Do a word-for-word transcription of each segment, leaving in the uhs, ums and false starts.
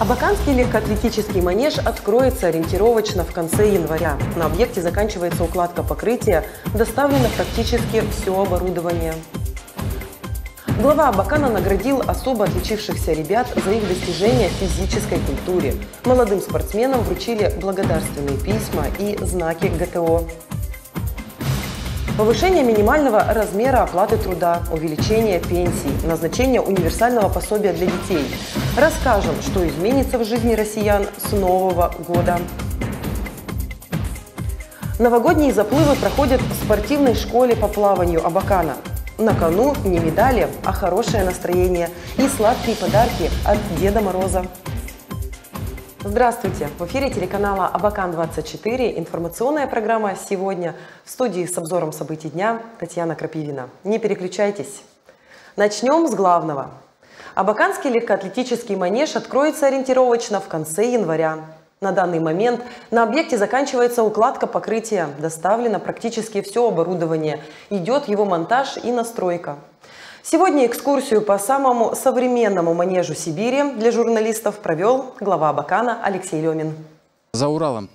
Абаканский легкоатлетический манеж откроется ориентировочно в конце января. На объекте заканчивается укладка покрытия, доставлено практически все оборудование. Глава Абакана наградил особо отличившихся ребят за их достижения в физической культуре. Молодым спортсменам вручили благодарственные письма и знаки ГТО. Повышение минимального размера оплаты труда, увеличение пенсий, назначение универсального пособия для детей. Расскажем, что изменится в жизни россиян с Нового года. Новогодние заплывы проходят в спортивной школе по плаванию Абакана. На кону не медали, а хорошее настроение и сладкие подарки от Деда Мороза. Здравствуйте! В эфире телеканала Абакан двадцать четыре. Информационная программа «Сегодня». В студии с обзором событий дня Татьяна Крапивина. Не переключайтесь. Начнем с главного. Абаканский легкоатлетический манеж откроется ориентировочно в конце января. На данный момент на объекте заканчивается укладка покрытия, доставлено практически все оборудование, идет его монтаж и настройка. Сегодня экскурсию по самому современному манежу Сибири для журналистов провел глава Абакана Алексей Лемин. За Уралом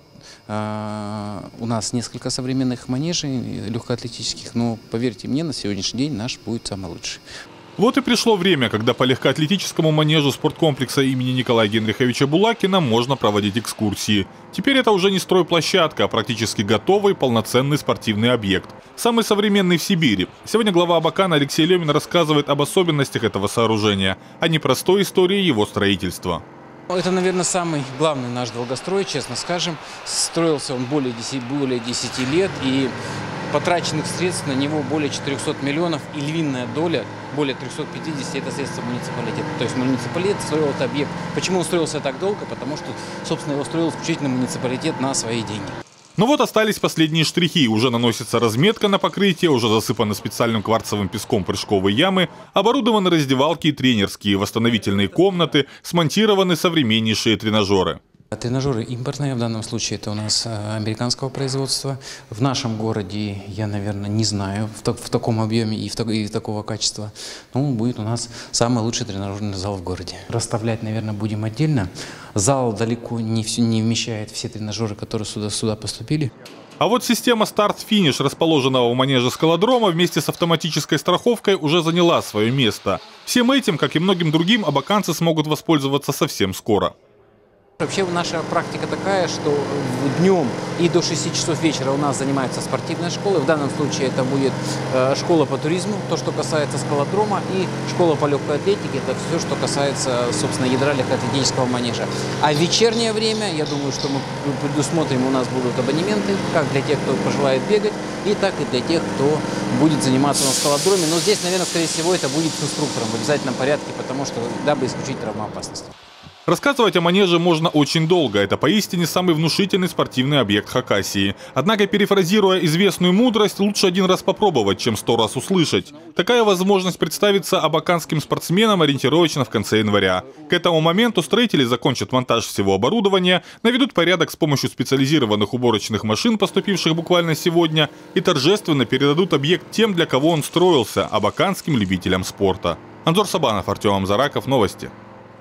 э, у нас несколько современных манежей легкоатлетических, но поверьте мне, на сегодняшний день наш будет самый лучший. Вот и пришло время, когда по легкоатлетическому манежу спорткомплекса имени Николая Генриховича Булакина можно проводить экскурсии. Теперь это уже не стройплощадка, а практически готовый полноценный спортивный объект. Самый современный в Сибири. Сегодня глава Абакана Алексей Лемин рассказывает об особенностях этого сооружения, о непростой истории его строительства. Это, наверное, самый главный наш долгострой, честно скажем. Строился он более десяти, более десяти лет, и потраченных средств на него более четырёхсот миллионов, и львиная доля, более трёхсот пятидесяти, это средства муниципалитета. То есть муниципалитет строил этот объект. Почему он строился так долго? Потому что, собственно, его строил исключительно муниципалитет на свои деньги. Ну вот остались последние штрихи. Уже наносится разметка на покрытие, уже засыпаны специальным кварцевым песком прыжковые ямы, оборудованы раздевалки и тренерские, восстановительные комнаты, смонтированы современнейшие тренажеры. Тренажеры импортные, в данном случае это у нас американского производства. В нашем городе я, наверное, не знаю в, так, в таком объеме и, в, и такого качества. Ну, будет у нас самый лучший тренажерный зал в городе. Расставлять, наверное, будем отдельно. Зал далеко не, все, не вмещает все тренажеры, которые сюда, сюда поступили. А вот система старт-финиш, расположенного в манеже скалодрома, вместе с автоматической страховкой уже заняла свое место. Всем этим, как и многим другим, абаканцы смогут воспользоваться совсем скоро. Вообще наша практика такая, что днем и до шести часов вечера у нас занимаются спортивные школы. В данном случае это будет э, школа по туризму, то, что касается скалодрома, и школа по легкой атлетике, это все, что касается, собственно, ядра легкоатлетического манежа. А в вечернее время, я думаю, что мы предусмотрим, у нас будут абонементы, как для тех, кто пожелает бегать, и так и для тех, кто будет заниматься на скалодроме. Но здесь, наверное, скорее всего, это будет с инструктором в обязательном порядке, потому что, дабы исключить травмоопасность. Рассказывать о манеже можно очень долго. Это поистине самый внушительный спортивный объект Хакасии. Однако, перефразируя известную мудрость, лучше один раз попробовать, чем сто раз услышать. Такая возможность представится абаканским спортсменам ориентировочно в конце января. К этому моменту строители закончат монтаж всего оборудования, наведут порядок с помощью специализированных уборочных машин, поступивших буквально сегодня, и торжественно передадут объект тем, для кого он строился – абаканским любителям спорта. Анзор Сабанов, Артем Амзараков, новости.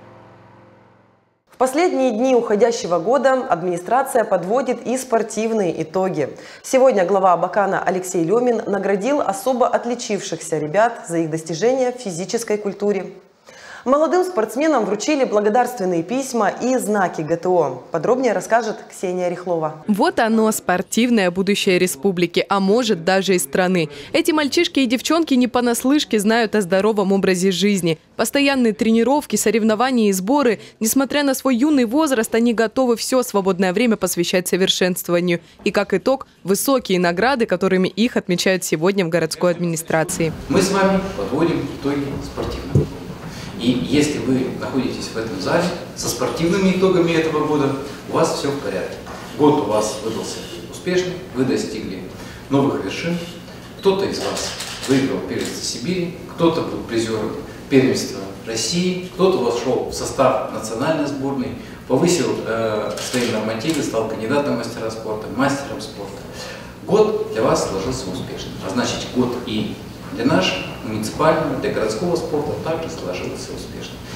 В последние дни уходящего года администрация подводит и спортивные итоги. Сегодня глава Абакана Алексей Лемин наградил особо отличившихся ребят за их достижения в физической культуре. Молодым спортсменам вручили благодарственные письма и знаки ГТО. Подробнее расскажет Ксения Рихлова. Вот оно, спортивное будущее республики, а может даже и страны. Эти мальчишки и девчонки не понаслышке знают о здоровом образе жизни. Постоянные тренировки, соревнования и сборы. Несмотря на свой юный возраст, они готовы все свободное время посвящать совершенствованию. И как итог, высокие награды, которыми их отмечают сегодня в городской администрации. Мы с вами подводим итоги спортивного. И если вы находитесь в этом зале со спортивными итогами этого года, у вас все в порядке. Год у вас выдался успешный, вы достигли новых вершин. Кто-то из вас выиграл первенство Сибири, кто-то был призером первенства России, кто-то вошел в состав национальной сборной, повысил э, свои нормативы, стал кандидатом в мастера спорта, мастером спорта. Год для вас сложился успешно. А значит, год и для нашего муниципального, для городского спорта также сложился успешно.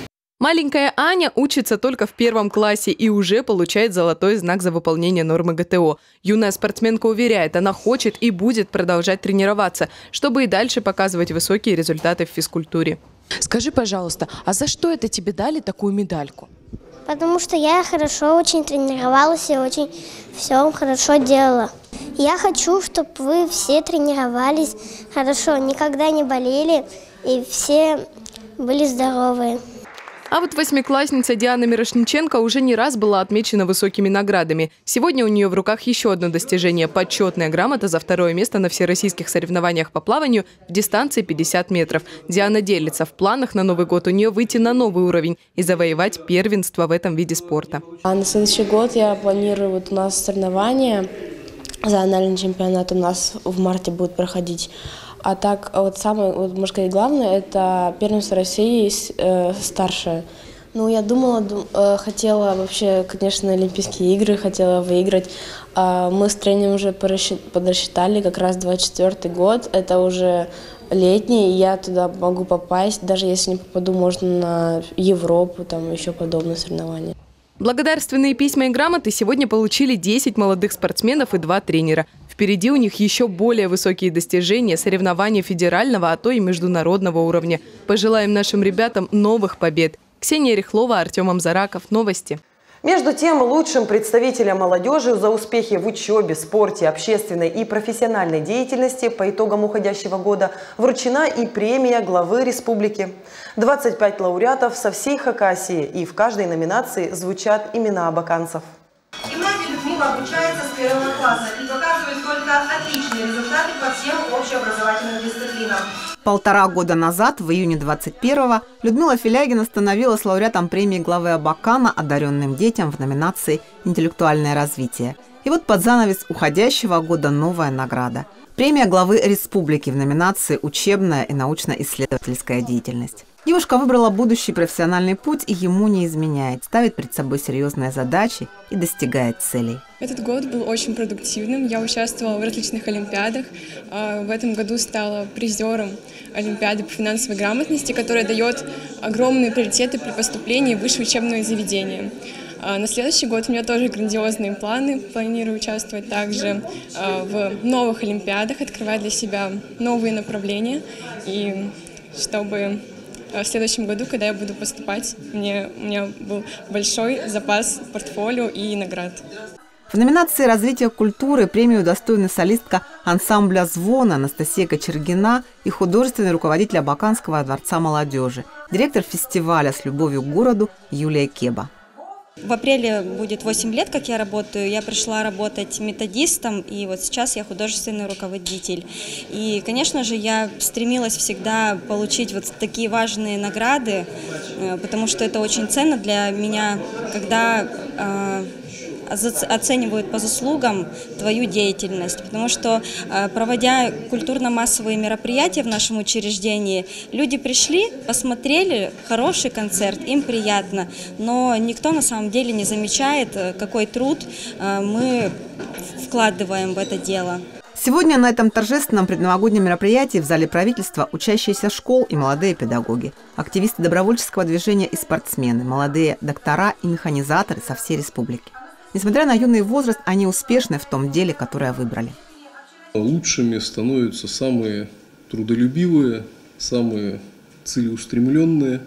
Маленькая Аня учится только в первом классе и уже получает золотой знак за выполнение нормы ГТО. Юная спортсменка уверяет, она хочет и будет продолжать тренироваться, чтобы и дальше показывать высокие результаты в физкультуре. Скажи, пожалуйста, а за что это тебе дали такую медальку? Потому что я хорошо очень тренировалась и очень все хорошо делала. Я хочу, чтобы вы все тренировались хорошо, никогда не болели и все были здоровые. А вот восьмиклассница Диана Мирошниченко уже не раз была отмечена высокими наградами. Сегодня у нее в руках еще одно достижение – почетная грамота за второе место на всероссийских соревнованиях по плаванию в дистанции пятьдесят метров. Диана делится, в планах на Новый год у нее выйти на новый уровень и завоевать первенство в этом виде спорта. А на следующий год я планирую, вот у нас соревнования, зональный чемпионат у нас в марте будет проходить. А так, вот самое, вот, можно сказать, главное, это первенство России э, старшее. Ну, я думала, дум, э, хотела вообще, конечно, Олимпийские игры, хотела выиграть. А мы с тренером уже подрасчитали, как раз двадцать четвёртый год, это уже летний, и я туда могу попасть, даже если не попаду, можно на Европу, там еще подобные соревнования. Благодарственные письма и грамоты сегодня получили десять молодых спортсменов и два тренера. Впереди у них еще более высокие достижения, соревнования федерального, а то и международного уровня. Пожелаем нашим ребятам новых побед. Ксения Рихлова, Артем Амзараков. Новости. Между тем, лучшим представителям молодежи за успехи в учебе, спорте, общественной и профессиональной деятельности по итогам уходящего года вручена и премия главы республики. двадцать пять лауреатов со всей Хакасии, и в каждой номинации звучат имена абаканцев. Гимназия Людмила обучается с первого класса и показывает только отличные результаты по всем общеобразовательным дисциплинам. Полтора года назад, в июне двадцать первого, Людмила Филягина становилась лауреатом премии главы Абакана одаренным детям в номинации «Интеллектуальное развитие». И вот под занавес уходящего года новая награда. Премия главы республики в номинации «Учебная и научно-исследовательская деятельность». Девушка выбрала будущий профессиональный путь и ему не изменяет, ставит перед собой серьезные задачи и достигает целей. Этот год был очень продуктивным. Я участвовала в различных олимпиадах. В этом году стала призером олимпиады по финансовой грамотности, которая дает огромные приоритеты при поступлении в высшее учебное заведение. На следующий год у меня тоже грандиозные планы. Планирую участвовать также в новых олимпиадах, открывать для себя новые направления. И чтобы в следующем году, когда я буду поступать, мне, у меня был большой запас портфолио и наград. В номинации «Развитие культуры» премию удостоена солистка ансамбля «Звон» Анастасия Кочергина и художественный руководитель Абаканского дворца молодежи, директор фестиваля «С любовью к городу» Юлия Кеба. В апреле будет восемь лет, как я работаю. Я пришла работать методистом, и вот сейчас я художественный руководитель. И, конечно же, я стремилась всегда получить вот такие важные награды, потому что это очень ценно для меня, когда э, оценивают по заслугам твою деятельность. Потому что, проводя культурно-массовые мероприятия в нашем учреждении, люди пришли, посмотрели хороший концерт, им приятно, но никто на самом деле не замечает, какой труд мы вкладываем в это дело. Сегодня на этом торжественном предновогоднем мероприятии в зале правительства учащиеся школ и молодые педагоги, активисты добровольческого движения и спортсмены, молодые доктора и механизаторы со всей республики. Несмотря на юный возраст, они успешны в том деле, которое выбрали. Лучшими становятся самые трудолюбивые, самые целеустремленные.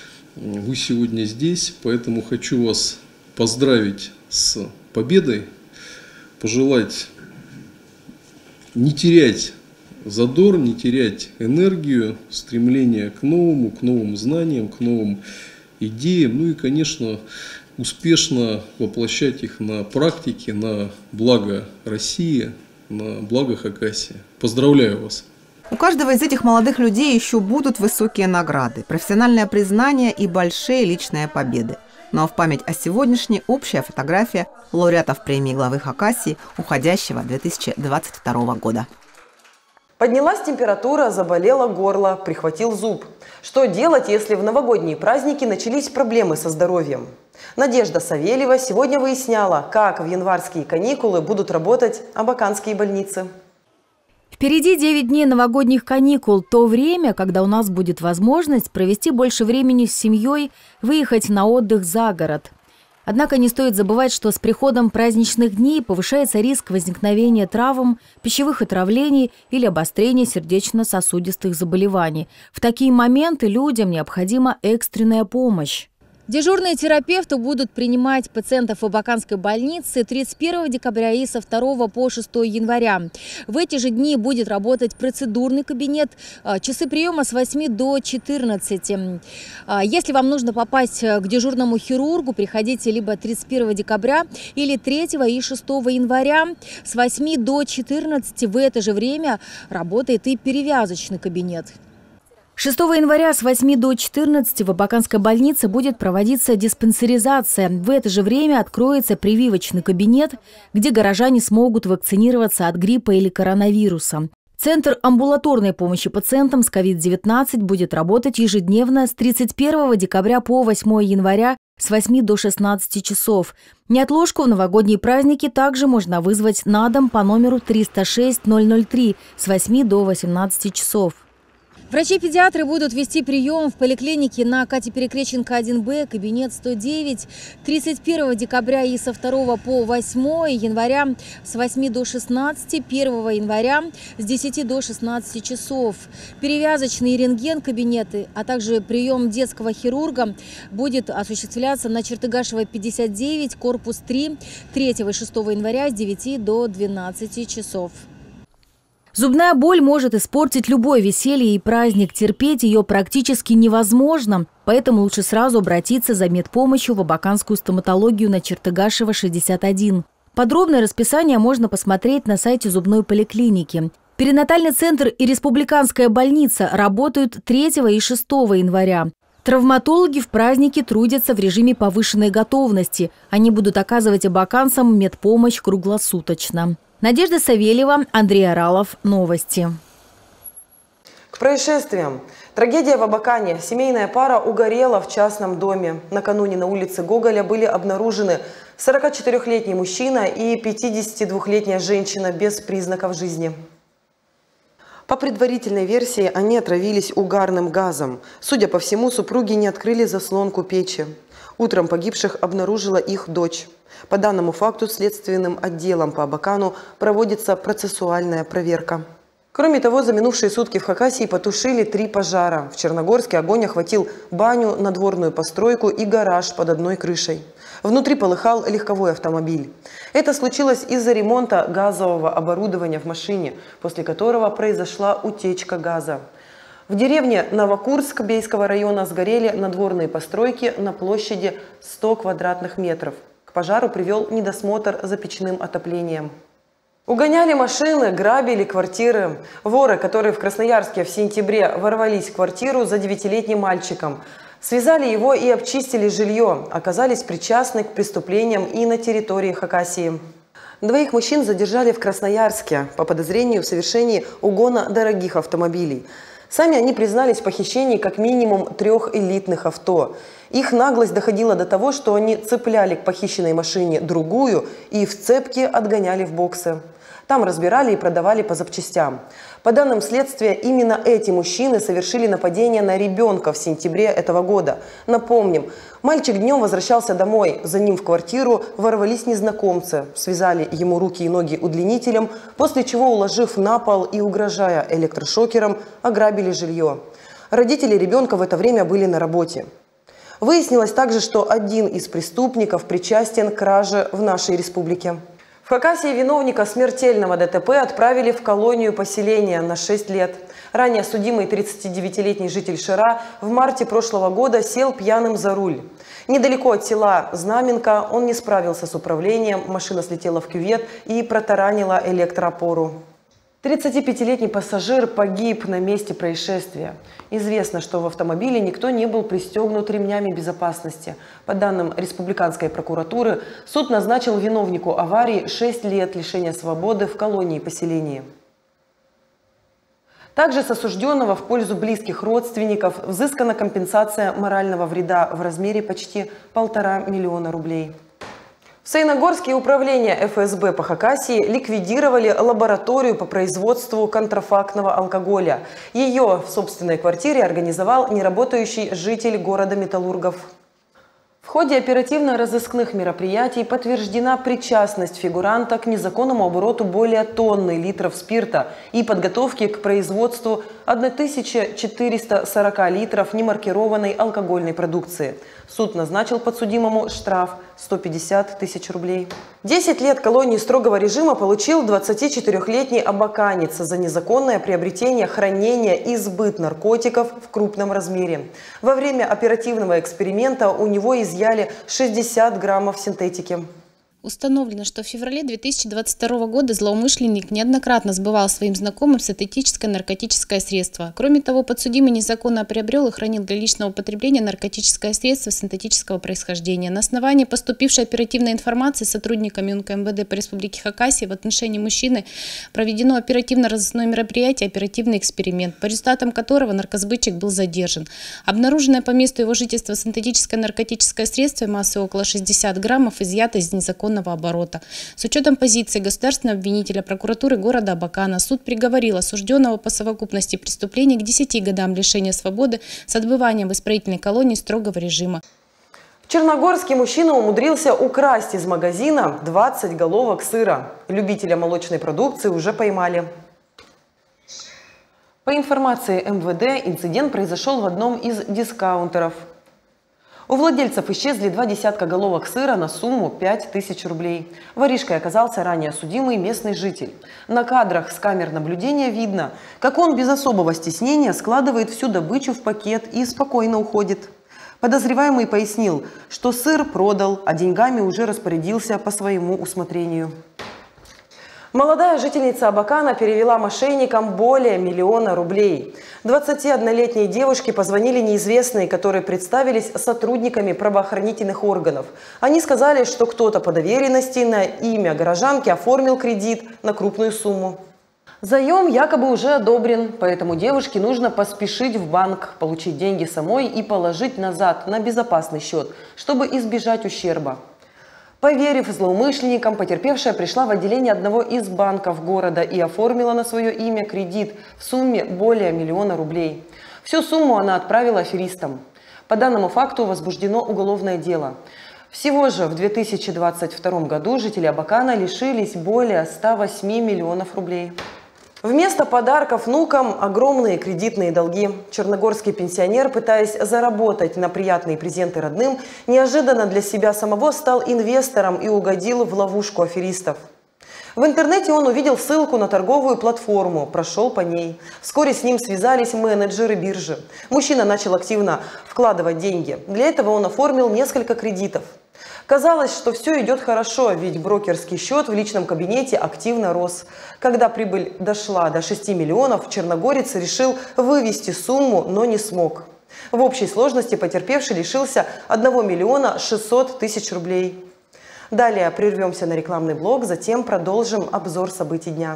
Вы сегодня здесь, поэтому хочу вас поздравить с победой, пожелать не терять задор, не терять энергию, стремление к новому, к новым знаниям, к новым идеям, ну и, конечно, успешно воплощать их на практике, на благо России, на благо Хакасии. Поздравляю вас! У каждого из этих молодых людей еще будут высокие награды, профессиональное признание и большие личные победы. Ну а в память о сегодняшней общая фотография лауреатов премии главы Хакасии уходящего две тысячи двадцать второго года. Поднялась температура, заболело горло, прихватил зуб. Что делать, если в новогодние праздники начались проблемы со здоровьем? Надежда Савельева сегодня выясняла, как в январские каникулы будут работать абаканские больницы. Впереди девять дней новогодних каникул. То время, когда у нас будет возможность провести больше времени с семьей, выехать на отдых за город. Однако не стоит забывать, что с приходом праздничных дней повышается риск возникновения травм, пищевых отравлений или обострения сердечно-сосудистых заболеваний. В такие моменты людям необходима экстренная помощь. Дежурные терапевты будут принимать пациентов в Абаканской больнице тридцать первого декабря и со второго по шестое января. В эти же дни будет работать процедурный кабинет, часы приема с восьми до четырнадцати. Если вам нужно попасть к дежурному хирургу, приходите либо тридцать первого декабря или третьего и шестого января с восьми до четырнадцати. В это же время работает и перевязочный кабинет. шестого января с восьми до четырнадцати в Абаканской больнице будет проводиться диспансеризация. В это же время откроется прививочный кабинет, где горожане смогут вакцинироваться от гриппа или коронавируса. Центр амбулаторной помощи пациентам с ковид девятнадцать будет работать ежедневно с тридцать первого декабря по восьмое января с восьми до шестнадцати часов. Неотложку в новогодние праздники также можно вызвать на дом по номеру триста шесть ноль ноль три с восьми до восемнадцати часов. Врачи-педиатры будут вести прием в поликлинике на Кати Перекрещенко один Б, кабинет сто девять, тридцать первого декабря и со второго по восьмое января с восьми до шестнадцати, первого января с десяти до шестнадцати часов. Перевязочные рентген-кабинеты, а также прием детского хирурга будет осуществляться на Чертыгашева пятьдесят девять, корпус три, третьего и шестого января с девяти до двенадцати часов. Зубная боль может испортить любое веселье и праздник. Терпеть ее практически невозможно. Поэтому лучше сразу обратиться за медпомощью в Абаканскую стоматологию на Чертыгашева шестьдесят один. Подробное расписание можно посмотреть на сайте зубной поликлиники. Перинатальный центр и республиканская больница работают третьего и шестого января. Травматологи в праздники трудятся в режиме повышенной готовности. Они будут оказывать абаканцам медпомощь круглосуточно. Надежда Савельева, Андрей Оралов. Новости. К происшествиям. Трагедия в Абакане. Семейная пара угорела в частном доме. Накануне на улице Гоголя были обнаружены сорокачетырёхлетний мужчина и пятидесятидвухлетняя женщина без признаков жизни. По предварительной версии, они отравились угарным газом. Судя по всему, супруги не открыли заслонку печи. Утром погибших обнаружила их дочь. По данному факту следственным отделом по Абакану проводится процессуальная проверка. Кроме того, за минувшие сутки в Хакасии потушили три пожара. В Черногорске огонь охватил баню, надворную постройку и гараж под одной крышей. Внутри полыхал легковой автомобиль. Это случилось из-за ремонта газового оборудования в машине, после которого произошла утечка газа. В деревне Новокурск Бейского района сгорели надворные постройки на площади ста квадратных метров. К пожару привел недосмотр за печным отоплением. Угоняли машины, грабили квартиры. Воры, которые в Красноярске в сентябре ворвались в квартиру за девятилетним мальчиком, связали его и обчистили жилье, оказались причастны к преступлениям и на территории Хакасии. Двоих мужчин задержали в Красноярске по подозрению в совершении угона дорогих автомобилей. Сами они признались в похищении как минимум трех элитных авто. Их наглость доходила до того, что они цепляли к похищенной машине другую и в цепке отгоняли в боксы. Там разбирали и продавали по запчастям. По данным следствия, именно эти мужчины совершили нападение на ребенка в сентябре этого года. Напомним, мальчик днем возвращался домой. За ним в квартиру ворвались незнакомцы, связали ему руки и ноги удлинителем, после чего, уложив на пол и угрожая электрошокером, ограбили жилье. Родители ребенка в это время были на работе. Выяснилось также, что один из преступников причастен к краже в нашей республике. В Хакасии виновника смертельного ДТП отправили в колонию поселения на шесть лет. Ранее судимый тридцатидевятилетний житель Шира в марте прошлого года сел пьяным за руль. Недалеко от села Знаменка он не справился с управлением, машина слетела в кювет и протаранила электроопору. тридцатипятилетний пассажир погиб на месте происшествия. Известно, что в автомобиле никто не был пристегнут ремнями безопасности. По данным республиканской прокуратуры, суд назначил виновнику аварии шесть лет лишения свободы в колонии поселения. Также с осужденного в пользу близких родственников взыскана компенсация морального вреда в размере почти полтора миллиона рублей. В Саяногорске управление эф эс бэ по Хакасии ликвидировали лабораторию по производству контрафактного алкоголя. Ее в собственной квартире организовал неработающий житель города Металлургов. В ходе оперативно-розыскных мероприятий подтверждена причастность фигуранта к незаконному обороту более тонны литров спирта и подготовке к производству тысячи четырёхсот сорока литров немаркированной алкогольной продукции. Суд назначил подсудимому штраф сто пятьдесят тысяч рублей. десять лет колонии строгого режима получил двадцатичетырёхлетний абаканец за незаконное приобретение, хранение и сбыт наркотиков в крупном размере. Во время оперативного эксперимента у него изъяли шестьдесят граммов синтетики. Установлено, что в феврале две тысячи двадцать второго года злоумышленник неоднократно сбывал своим знакомым синтетическое наркотическое средство. Кроме того, подсудимый незаконно приобрел и хранил для личного употребления наркотическое средство синтетического происхождения. На основании поступившей оперативной информации сотрудниками УНК эм вэ дэ по Республике Хакасия в отношении мужчины проведено оперативно-розыскное мероприятие «Оперативный эксперимент», по результатам которого наркосбытчик был задержан. Обнаруженное по месту его жительства синтетическое наркотическое средство массой около шестидесяти граммов изъято из незаконного оборота. С учетом позиции государственного обвинителя прокуратуры города Абакана суд приговорил осужденного по совокупности преступлений к десяти годам лишения свободы с отбыванием в исправительной колонии строгого режима. В Черногорске мужчина умудрился украсть из магазина двадцать головок сыра. Любителя молочной продукции уже поймали. По информации эм вэ дэ, инцидент произошел в одном из дискаунтеров. У владельцев исчезли два десятка головок сыра на сумму пять тысяч рублей. Воришкой оказался ранее судимый местный житель. На кадрах с камер наблюдения видно, как он без особого стеснения складывает всю добычу в пакет и спокойно уходит. Подозреваемый пояснил, что сыр продал, а деньгами уже распорядился по своему усмотрению. Молодая жительница Абакана перевела мошенникам более миллиона рублей. двадцатиоднолетней девушке позвонили неизвестные, которые представились сотрудниками правоохранительных органов. Они сказали, что кто-то по доверенности на имя горожанки оформил кредит на крупную сумму. Заем якобы уже одобрен, поэтому девушке нужно поспешить в банк, получить деньги самой и положить назад на безопасный счет, чтобы избежать ущерба. Поверив злоумышленникам, потерпевшая пришла в отделение одного из банков города и оформила на свое имя кредит в сумме более миллиона рублей. Всю сумму она отправила аферистам. По данному факту возбуждено уголовное дело. Всего же в две тысячи двадцать втором году жители Абакана лишились более ста восьми миллионов рублей. Вместо подарков внукам огромные кредитные долги. Черногорский пенсионер, пытаясь заработать на приятные презенты родным, неожиданно для себя самого стал инвестором и угодил в ловушку аферистов. В интернете он увидел ссылку на торговую платформу, прошел по ней. Вскоре с ним связались менеджеры биржи. Мужчина начал активно вкладывать деньги. Для этого он оформил несколько кредитов. Казалось, что все идет хорошо, ведь брокерский счет в личном кабинете активно рос. Когда прибыль дошла до шести миллионов, черногорец решил вывести сумму, но не смог. В общей сложности потерпевший лишился одного миллиона шестисот тысяч рублей. Далее прервемся на рекламный блок, затем продолжим обзор событий дня.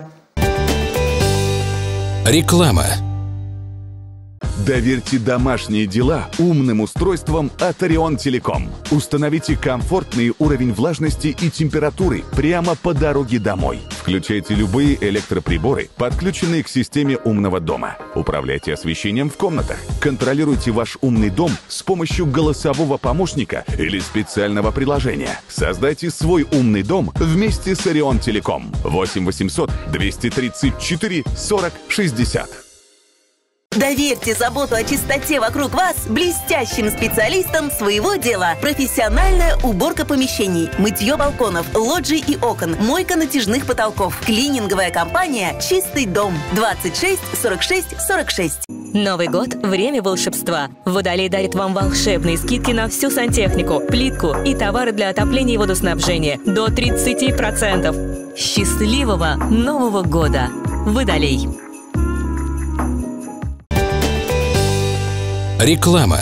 Реклама. Доверьте домашние дела умным устройствам от Орион Телеком. Установите комфортный уровень влажности и температуры прямо по дороге домой. Включайте любые электроприборы, подключенные к системе умного дома. Управляйте освещением в комнатах. Контролируйте ваш умный дом с помощью голосового помощника или специального приложения. Создайте свой умный дом вместе с Орион Телеком. восемь восемьсот двести тридцать четыре сорок шестьдесят. Доверьте заботу о чистоте вокруг вас блестящим специалистам своего дела. Профессиональная уборка помещений, мытье балконов, лоджий и окон, мойка натяжных потолков. Клининговая компания «Чистый дом». двадцать шесть сорок шесть сорок шесть. Новый год – время волшебства. Водолей дарит вам волшебные скидки на всю сантехнику, плитку и товары для отопления и водоснабжения до тридцати процентов. Счастливого Нового года! Водолей. Реклама.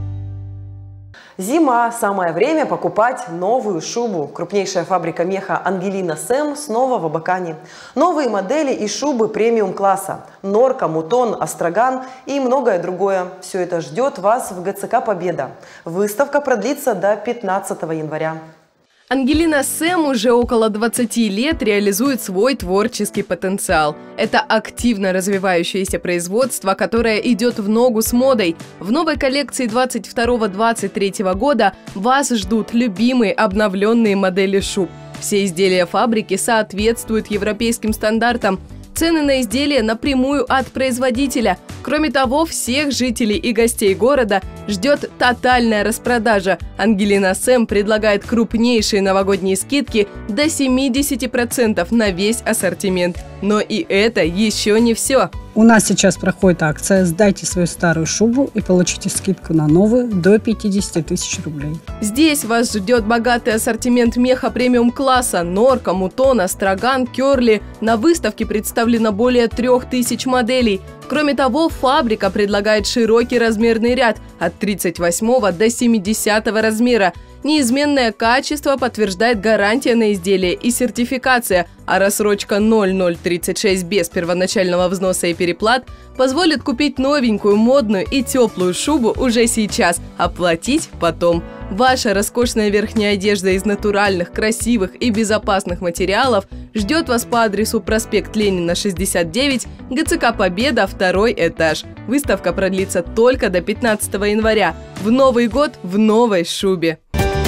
Зима. Самое время покупать новую шубу. Крупнейшая фабрика меха «Ангелина Сэм» снова в Абакане. Новые модели и шубы премиум-класса. Норка, мутон, остроган и многое другое. Все это ждет вас в гэ цэ ка «Победа». Выставка продлится до пятнадцатого января. Ангелина Сэм уже около двадцати лет реализует свой творческий потенциал. Это активно развивающееся производство, которое идет в ногу с модой. В новой коллекции двадцать второго — двадцать третьего года вас ждут любимые обновленные модели шуб. Все изделия фабрики соответствуют европейским стандартам. Цены на изделия напрямую от производителя. Кроме того, всех жителей и гостей города ждет тотальная распродажа. Ангелина Сэм предлагает крупнейшие новогодние скидки до семидесяти процентов на весь ассортимент. Но и это еще не все. У нас сейчас проходит акция «Сдайте свою старую шубу и получите скидку на новую до пятидесяти тысяч рублей». Здесь вас ждет богатый ассортимент меха премиум-класса: норка, мутон, астраган, керли. На выставке представлено более трех тысяч моделей. Кроме того, фабрика предлагает широкий размерный ряд от тридцать восьмого до семидесятого размера. Неизменное качество подтверждает гарантия на изделие и сертификация, а рассрочка ноль ноль тридцать шесть без первоначального взноса и переплат позволит купить новенькую, модную и теплую шубу уже сейчас, а платить потом. Ваша роскошная верхняя одежда из натуральных, красивых и безопасных материалов ждет вас по адресу проспект Ленина, шестьдесят девять, ГЦК «Победа», второй этаж. Выставка продлится только до пятнадцатого января. В Новый год в новой шубе.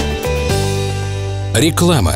Реклама.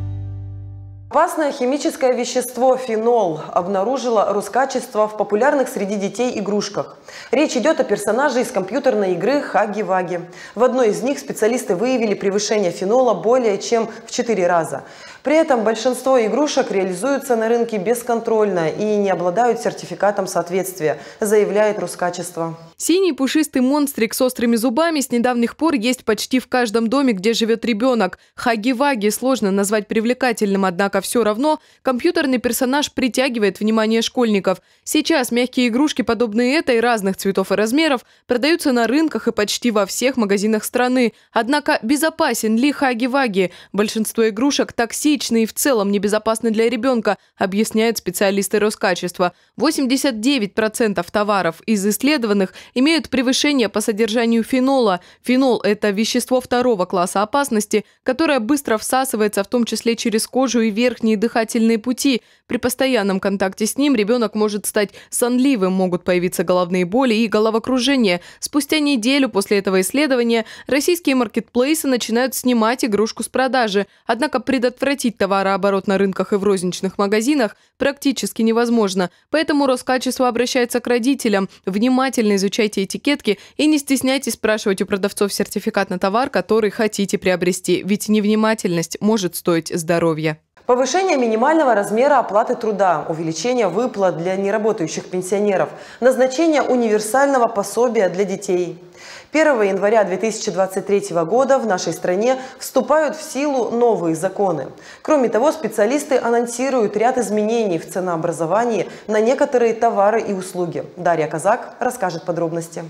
Опасное химическое вещество фенол обнаружило Роскачество в популярных среди детей игрушках. Речь идет о персонаже из компьютерной игры «Хаги-Ваги». В одной из них специалисты выявили превышение фенола более чем в четыре раза. При этом большинство игрушек реализуются на рынке бесконтрольно и не обладают сертификатом соответствия, заявляет Роскачество. Синий пушистый монстрик с острыми зубами с недавних пор есть почти в каждом доме, где живет ребенок. Хаги-Ваги сложно назвать привлекательным, однако все равно компьютерный персонаж притягивает внимание школьников. Сейчас мягкие игрушки, подобные этой, разных цветов и размеров, продаются на рынках и почти во всех магазинах страны. Однако безопасен ли Хаги-Ваги? Большинство игрушек токсичны и в целом небезопасны для ребенка, объясняют специалисты Роскачества. восемьдесят девять процентов товаров из исследованных имеют превышение по содержанию фенола. Фенол – это вещество второго класса опасности, которое быстро всасывается, в том числе через кожу и верхние дыхательные пути. При постоянном контакте с ним ребенок может стать сонливым, могут появиться головные боли и головокружение. Спустя неделю после этого исследования российские маркетплейсы начинают снимать игрушку с продажи. Однако предотвратить товарооборот на рынках и в розничных магазинах практически невозможно. Поэтому Роскачество обращается к родителям. Внимательно изучайте этикетки и не стесняйтесь спрашивать у продавцов сертификат на товар, который хотите приобрести. Ведь невнимательность может стоить здоровья. Повышение минимального размера оплаты труда, увеличение выплат для неработающих пенсионеров, назначение универсального пособия для детей. первого января две тысячи двадцать третьего года в нашей стране вступают в силу новые законы. Кроме того, специалисты анонсируют ряд изменений в ценообразовании на некоторые товары и услуги. Дарья Казак расскажет подробности.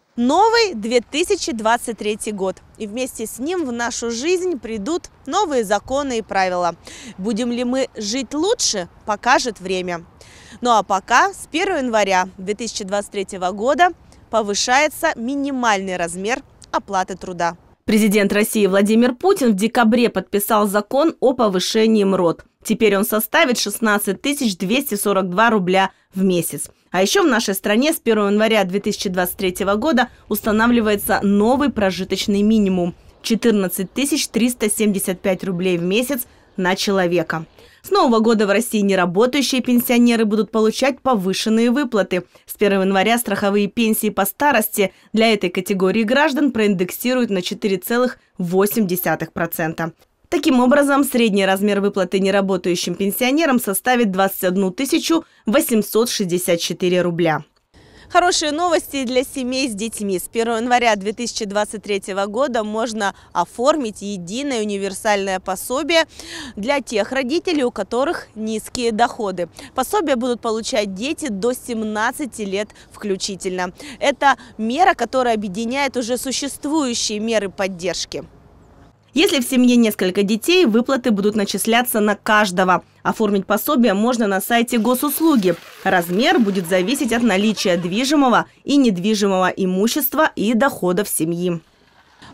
Новый две тысячи двадцать третий год. И вместе с ним в нашу жизнь придут новые законы и правила. Будем ли мы жить лучше, покажет время. Ну а пока с первого января две тысячи двадцать третьего года повышается минимальный размер оплаты труда. Президент России Владимир Путин в декабре подписал закон о повышении МРОТ. Теперь он составит шестнадцать тысяч двести сорок два рубля в месяц. А еще в нашей стране с первого января две тысячи двадцать третьего года устанавливается новый прожиточный минимум – четырнадцать тысяч триста семьдесят пять рублей в месяц на человека. С Нового года в России неработающие пенсионеры будут получать повышенные выплаты. С первого января страховые пенсии по старости для этой категории граждан проиндексируют на четыре целых восемь десятых процента. Таким образом, средний размер выплаты неработающим пенсионерам составит двадцать одну тысячу восемьсот шестьдесят четыре рубля. Хорошие новости для семей с детьми. С первого января две тысячи двадцать третьего года можно оформить единое универсальное пособие для тех родителей, у которых низкие доходы. Пособие будут получать дети до семнадцати лет включительно. Это мера, которая объединяет уже существующие меры поддержки. Если в семье несколько детей, выплаты будут начисляться на каждого. Оформить пособие можно на сайте госуслуги. Размер будет зависеть от наличия движимого и недвижимого имущества и доходов семьи.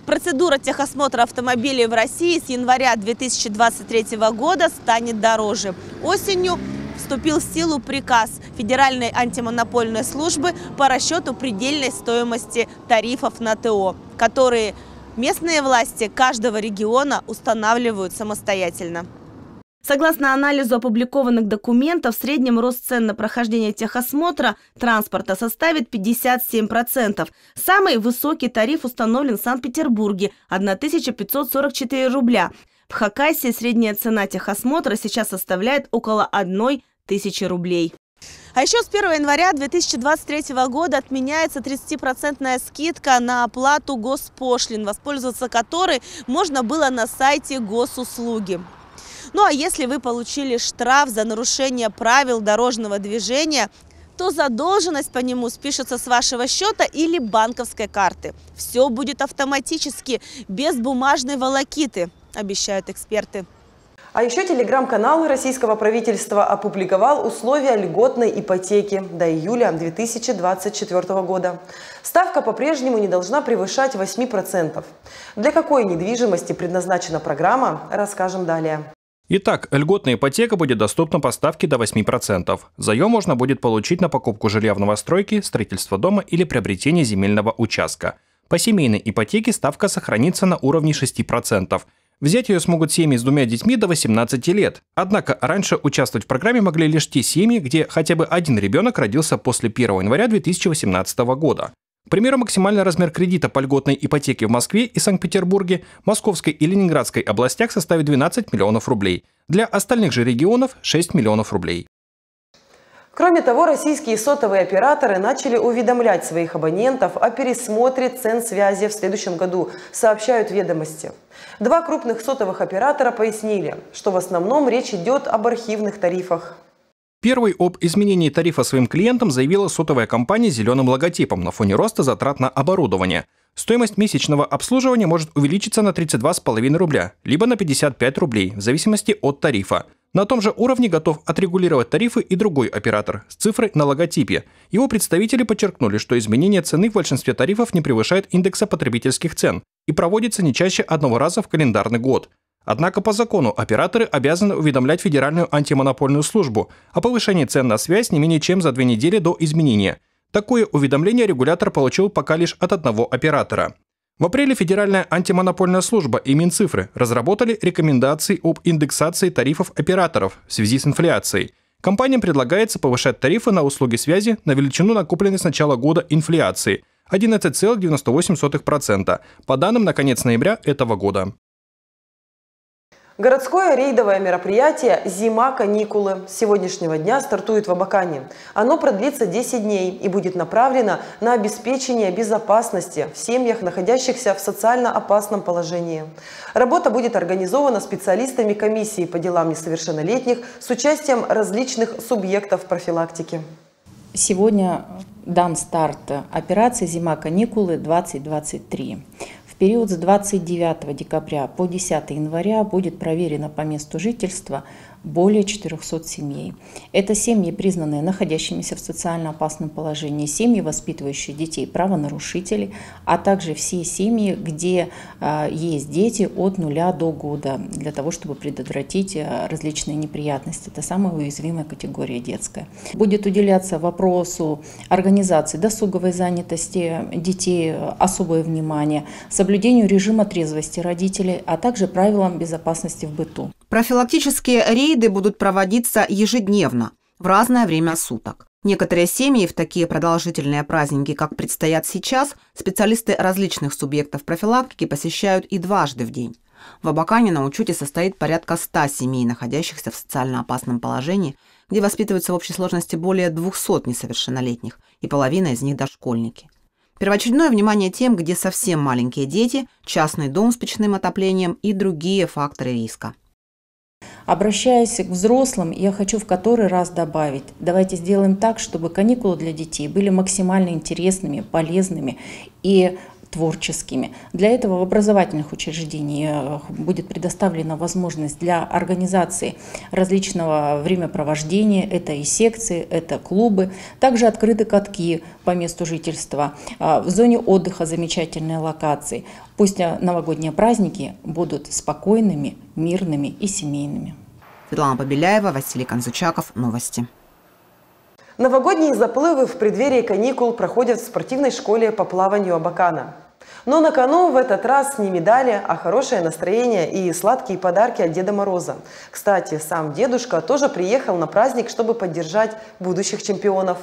Процедура техосмотра автомобилей в России с января две тысячи двадцать третьего года станет дороже. Осенью вступил в силу приказ Федеральной антимонопольной службы по расчету предельной стоимости тарифов на ТО, которые местные власти каждого региона устанавливают самостоятельно. Согласно анализу опубликованных документов, в среднем рост цен на прохождение техосмотра транспорта составит пятьдесят семь процентов. Самый высокий тариф установлен в Санкт-Петербурге – тысяча пятьсот сорок четыре рубля. В Хакасии средняя цена техосмотра сейчас составляет около одной тысячи рублей. А еще с первого января две тысячи двадцать третьего года отменяется тридцатипроцентная скидка на оплату госпошлин, воспользоваться которой можно было на сайте госуслуги. Ну а если вы получили штраф за нарушение правил дорожного движения, то задолженность по нему спишется с вашего счета или банковской карты. Все будет автоматически, без бумажной волокиты, обещают эксперты. А еще телеграм-канал российского правительства опубликовал условия льготной ипотеки до июля две тысячи двадцать четвёртого года. Ставка по-прежнему не должна превышать восемь процентов. Для какой недвижимости предназначена программа, расскажем далее. Итак, льготная ипотека будет доступна по ставке до восьми процентов. Заем можно будет получить на покупку жилья в новостройке, строительство дома или приобретение земельного участка. По семейной ипотеке ставка сохранится на уровне шести процентов. Взять ее смогут семьи с двумя детьми до восемнадцати лет. Однако раньше участвовать в программе могли лишь те семьи, где хотя бы один ребенок родился после первого января две тысячи восемнадцатого года. К примеру, максимальный размер кредита по льготной ипотеке в Москве и Санкт-Петербурге, Московской и Ленинградской областях составит двенадцать миллионов рублей. Для остальных же регионов – шесть миллионов рублей. Кроме того, российские сотовые операторы начали уведомлять своих абонентов о пересмотре цен связи в следующем году, сообщают «Ведомости». Два крупных сотовых оператора пояснили, что в основном речь идет об архивных тарифах. Первый об изменении тарифа своим клиентам заявила сотовая компания с зеленым логотипом на фоне роста затрат на оборудование. Стоимость месячного обслуживания может увеличиться на тридцать два с половиной рубля, либо на пятьдесят пять рублей, в зависимости от тарифа. На том же уровне готов отрегулировать тарифы и другой оператор с цифрой на логотипе. Его представители подчеркнули, что изменение цены в большинстве тарифов не превышает индекса потребительских цен и проводится не чаще одного раза в календарный год. Однако по закону операторы обязаны уведомлять Федеральную антимонопольную службу о повышении цен на связь не менее чем за две недели до изменения. Такое уведомление регулятор получил пока лишь от одного оператора. В апреле Федеральная антимонопольная служба и Минцифры разработали рекомендации об индексации тарифов операторов в связи с инфляцией. Компаниям предлагается повышать тарифы на услуги связи на величину накопленной с начала года инфляции – одиннадцать целых девяносто восемь сотых процента по данным на конец ноября этого года. Городское рейдовое мероприятие «Зима. Каникулы» с сегодняшнего дня стартует в Абакане. Оно продлится десять дней и будет направлено на обеспечение безопасности в семьях, находящихся в социально опасном положении. Работа будет организована специалистами комиссии по делам несовершеннолетних с участием различных субъектов профилактики. Сегодня дан старт операции «Зима. Каникулы двадцать двадцать три». В период с двадцать девятого декабря по десятое января будет проверено по месту жительства более четырёхсот семей. Это семьи, признанные находящимися в социально опасном положении, семьи, воспитывающие детей правонарушителей, а также все семьи, где э, есть дети от нуля до года, для того, чтобы предотвратить э, различные неприятности. Это самая уязвимая категория детская. Будет уделяться вопросу организации досуговой занятости детей особое внимание, соблюдению режима трезвости родителей, а также правилам безопасности в быту. Профилактические рейды будут проводиться ежедневно, в разное время суток. Некоторые семьи в такие продолжительные праздники, как предстоят сейчас, специалисты различных субъектов профилактики посещают и дважды в день. В Абакане на учете состоит порядка ста семей, находящихся в социально опасном положении, где воспитываются в общей сложности более двухсот несовершеннолетних, и половина из них дошкольники. Первоочередное внимание тем, где совсем маленькие дети, частный дом с печным отоплением и другие факторы риска. Обращаясь к взрослым, я хочу в который раз добавить, давайте сделаем так, чтобы каникулы для детей были максимально интересными, полезными и творческими. Для этого в образовательных учреждениях будет предоставлена возможность для организации различного времяпровождения. Это и секции, это клубы. Также открыты катки по месту жительства. В зоне отдыха замечательные локации. Пусть новогодние праздники будут спокойными, мирными и семейными. Светлана Побеляева, Василий Конзучаков. Новости. Новогодние заплывы в преддверии каникул проходят в спортивной школе по плаванию Абакана. Но на кону в этот раз не медали, а хорошее настроение и сладкие подарки от Деда Мороза. Кстати, сам дедушка тоже приехал на праздник, чтобы поддержать будущих чемпионов.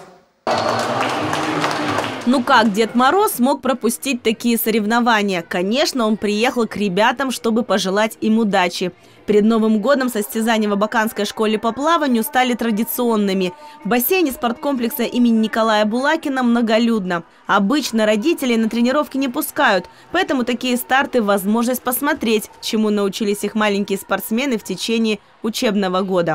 Ну как Дед Мороз мог пропустить такие соревнования? Конечно, он приехал к ребятам, чтобы пожелать им удачи. Перед Новым годом состязания в Абаканской школе по плаванию стали традиционными. В бассейне спорткомплекса имени Николая Булакина многолюдно. Обычно родителей на тренировки не пускают, поэтому такие старты – возможность посмотреть, чему научились их маленькие спортсмены в течение учебного года.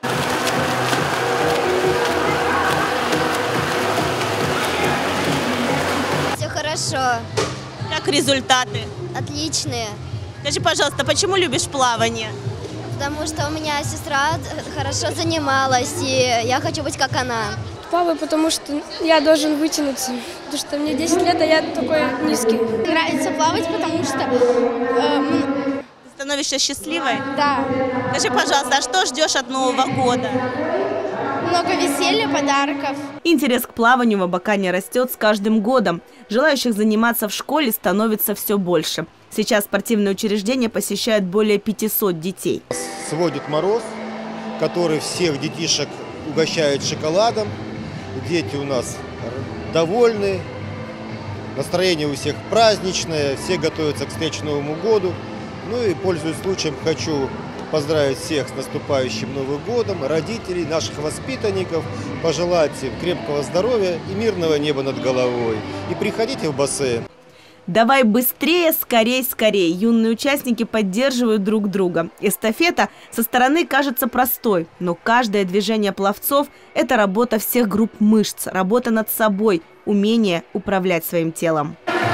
Все хорошо. Как результаты? Отличные. Скажи, пожалуйста, почему любишь плавание? Потому что у меня сестра хорошо занималась, и я хочу быть как она. Плаваю, потому что я должен вытянуться, потому что мне десять лет, а я такой низкий. Нравится плавать, потому что... Э, Ты становишься счастливой? Да. Скажи, пожалуйста, а что ждешь от Нового года? Много веселья, подарков. Интерес к плаванию в Абакане растет с каждым годом. Желающих заниматься в школе становится все больше. Сейчас спортивное учреждение посещает более пятисот детей. Свой Дед Мороз, который всех детишек угощает шоколадом. Дети у нас довольны, настроение у всех праздничное, все готовятся к встрече Новому году. Ну и, пользуясь случаем, хочу поздравить всех с наступающим Новым годом, родителей, наших воспитанников, пожелать им крепкого здоровья и мирного неба над головой. И приходите в бассейн. Давай быстрее, скорей, скорей. Юные участники поддерживают друг друга. Эстафета со стороны кажется простой, но каждое движение пловцов – это работа всех групп мышц, работа над собой, умение управлять своим телом.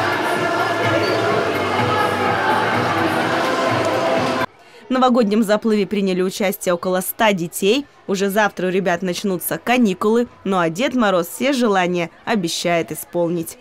В новогоднем заплыве приняли участие около ста детей. Уже завтра у ребят начнутся каникулы, ну а Дед Мороз все желания обещает исполнить.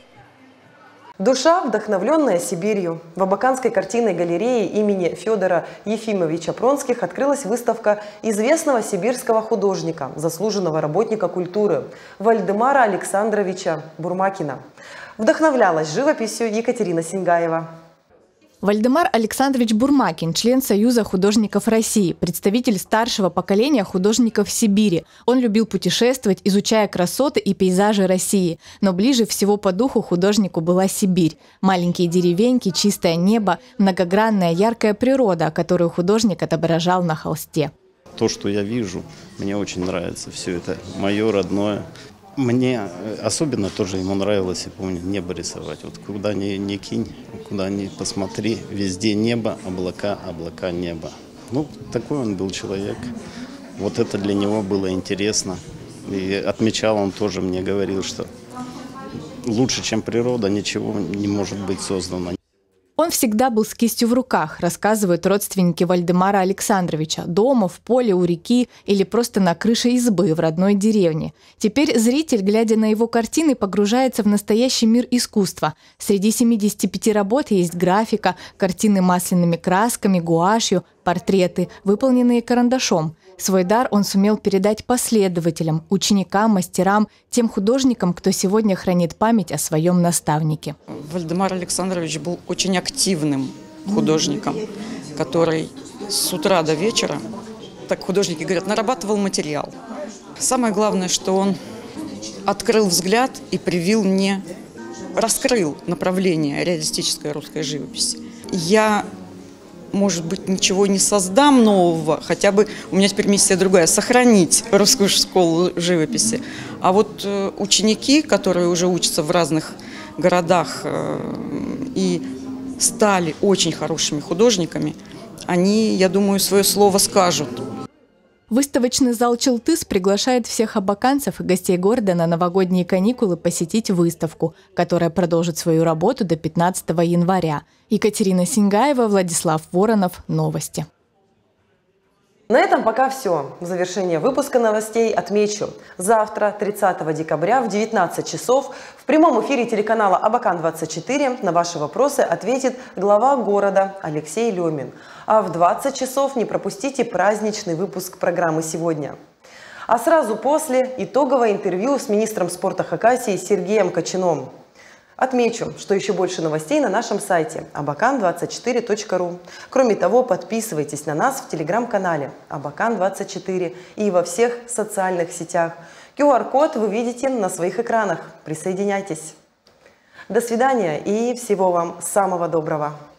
Душа, вдохновленная Сибирью. В Абаканской картинной галерее имени Федора Ефимовича Пронских открылась выставка известного сибирского художника, заслуженного работника культуры Вальдемара Александровича Бурмакина. Вдохновлялась живописью Екатерина Сингаева. Вальдемар Александрович Бурмакин – член Союза художников России, представитель старшего поколения художников Сибири. Он любил путешествовать, изучая красоты и пейзажи России. Но ближе всего по духу художнику была Сибирь. Маленькие деревеньки, чистое небо, многогранная яркая природа, которую художник отображал на холсте. То, что я вижу, мне очень нравится. Все это мое родное. Мне особенно тоже ему нравилось, я помню, небо рисовать. Вот куда ни, ни кинь, куда ни посмотри, везде небо, облака, облака, небо. Ну, такой он был человек. Вот это для него было интересно. И отмечал он тоже, мне говорил, что лучше, чем природа, ничего не может быть создано. Он всегда был с кистью в руках, рассказывают родственники Вальдемара Александровича, дома, в поле, у реки или просто на крыше избы в родной деревне. Теперь зритель, глядя на его картины, погружается в настоящий мир искусства. Среди семидесяти пяти работ есть графика, картины масляными красками, гуашью, портреты, выполненные карандашом. Свой дар он сумел передать последователям, ученикам, мастерам, тем художникам, кто сегодня хранит память о своем наставнике. Вальдемар Александрович был очень активным художником, который с утра до вечера, так художники говорят, нарабатывал материал. Самое главное, что он открыл взгляд и привил мне, раскрыл направление реалистической русской живописи. Я, может быть, ничего не создам нового, хотя бы у меня теперь миссия другая – сохранить русскую школу живописи. А вот э, ученики, которые уже учатся в разных городах э, и стали очень хорошими художниками, они, я думаю, свое слово скажут. Выставочный зал «Челтыс» приглашает всех абаканцев и гостей города на новогодние каникулы посетить выставку, которая продолжит свою работу до пятнадцатого января. Екатерина Сингаева, Владислав Воронов. Новости. На этом пока все. В завершение выпуска новостей отмечу. Завтра, тридцатого декабря в девятнадцать часов в прямом эфире телеканала Абакан двадцать четыре на ваши вопросы ответит глава города Алексей Лемин. А в двадцать часов не пропустите праздничный выпуск программы «Сегодня». А сразу после итоговое интервью с министром спорта Хакасии Сергеем Кочином. Отмечу, что еще больше новостей на нашем сайте абакан двадцать четыре точка ру. Кроме того, подписывайтесь на нас в телеграм-канале Абакан двадцать четыре и во всех социальных сетях. ку ар код вы видите на своих экранах. Присоединяйтесь. До свидания и всего вам самого доброго.